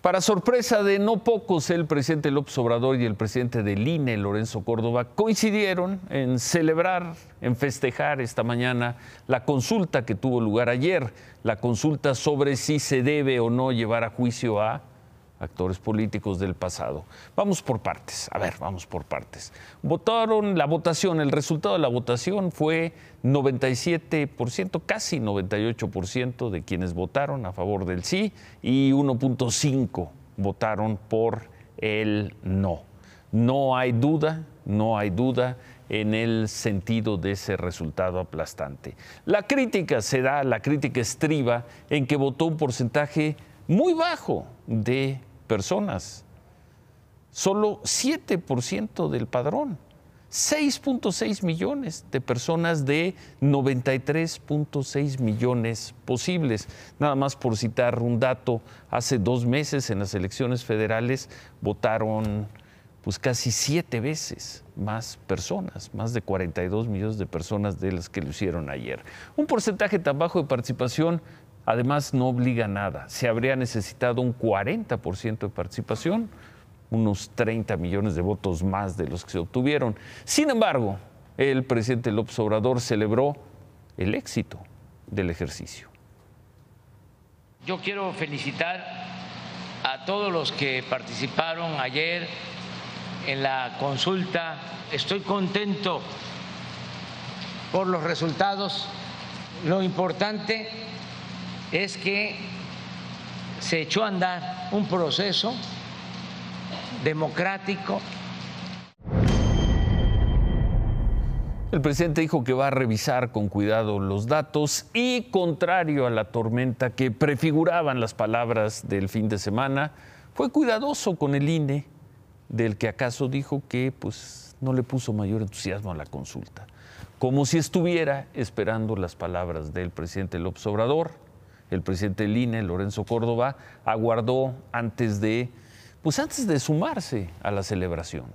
Para sorpresa de no pocos, el presidente López Obrador y el presidente del INE, Lorenzo Córdoba, coincidieron en celebrar, en festejar esta mañana la consulta que tuvo lugar ayer, la consulta sobre si se debe o no llevar a juicio a actores políticos del pasado. Vamos por partes, vamos por partes. El resultado de la votación fue 97%, casi 98% de quienes votaron a favor del sí y 1.5 votaron por el no. No hay duda en el sentido de ese resultado aplastante. La crítica estriba en que votó un porcentaje muy bajo de personas, solo 7% del padrón, 6.6 millones de personas de 93.6 millones posibles. Nada más por citar un dato, hace 2 meses en las elecciones federales votaron pues casi 7 veces más personas, más de 42 millones de personas de las que lo hicieron ayer. Un porcentaje tan bajo de participación además no obliga a nada. Se habría necesitado un 40% de participación, unos 30 millones de votos más de los que se obtuvieron. Sin embargo, el presidente López Obrador celebró el éxito del ejercicio. Yo quiero felicitar a todos los que participaron ayer en la consulta. Estoy contento por los resultados. Lo importante es que se echó a andar un proceso democrático. El presidente dijo que va a revisar con cuidado los datos y, contrario a la tormenta que prefiguraban las palabras del fin de semana, fue cuidadoso con el INE, del que acaso dijo que pues, no le puso mayor entusiasmo a la consulta, como si estuviera esperando las palabras del presidente López Obrador. El presidente del INE, Lorenzo Córdoba, aguardó antes de sumarse a la celebración.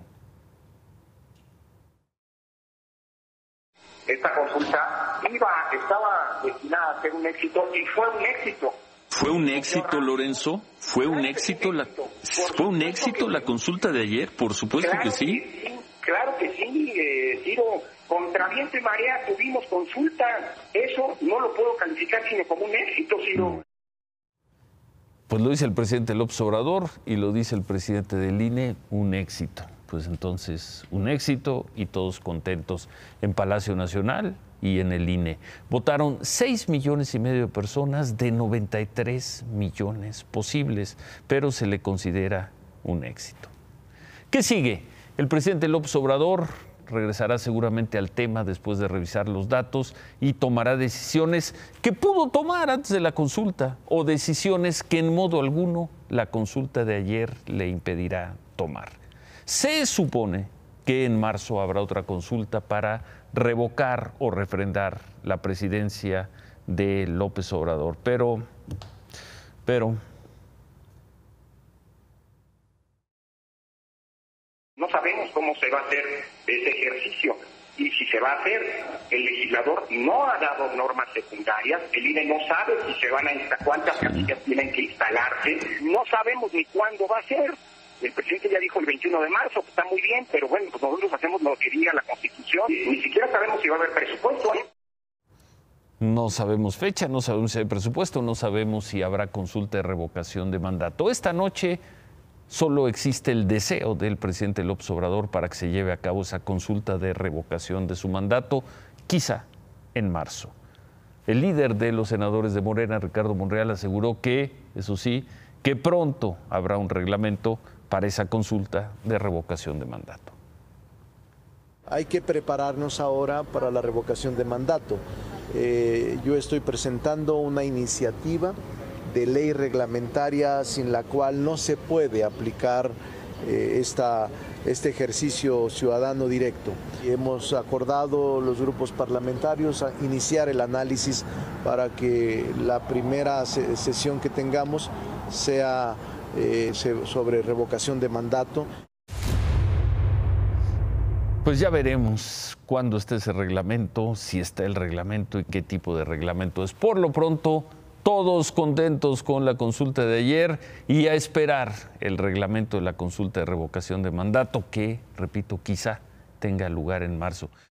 Esta consulta estaba destinada a ser un éxito y fue un éxito. ¿Fue un éxito, Lorenzo? ¿Fue un éxito la consulta de ayer? Por supuesto que sí. Claro que sí, Ciro. Contra viento y marea tuvimos consulta. Eso no lo puedo calificar sino como un éxito, Ciro. Pues lo dice el presidente López Obrador y lo dice el presidente del INE, un éxito. Pues entonces, un éxito y todos contentos en Palacio Nacional y en el INE. Votaron 6,5 millones de personas de 93 millones posibles, pero se le considera un éxito. ¿Qué sigue? El presidente López Obrador regresará seguramente al tema después de revisar los datos y tomará decisiones que pudo tomar antes de la consulta o decisiones que en modo alguno la consulta de ayer le impedirá tomar. Se supone que en marzo habrá otra consulta para revocar o refrendar la presidencia de López Obrador, pero no sabemos cómo se va a hacer ese ejercicio y si se va a hacer. El legislador no ha dado normas secundarias, el INE no sabe si se van a cuántas casillas tienen que instalarse, no sabemos ni cuándo va a ser. El presidente ya dijo el 21 de marzo, que está muy bien, pero bueno, pues nosotros hacemos lo que diga la Constitución. Ni siquiera sabemos si va a haber presupuesto, ¿eh? No sabemos fecha, no sabemos si hay presupuesto, no sabemos si habrá consulta de revocación de mandato. Esta noche solo existe el deseo del presidente López Obrador para que se lleve a cabo esa consulta de revocación de su mandato, quizá en marzo. El líder de los senadores de Morena, Ricardo Monreal, aseguró que, eso sí, que pronto habrá un reglamento para esa consulta de revocación de mandato. Hay que prepararnos ahora para la revocación de mandato. Yo estoy presentando una iniciativa de ley reglamentaria sin la cual no se puede aplicar este ejercicio ciudadano directo. Y hemos acordado los grupos parlamentarios a iniciar el análisis para que la primera sesión que tengamos sea sobre revocación de mandato. Pues ya veremos cuándo esté ese reglamento, si está el reglamento y qué tipo de reglamento es. Por lo pronto, todos contentos con la consulta de ayer y a esperar el reglamento de la consulta de revocación de mandato que, repito, quizá tenga lugar en marzo.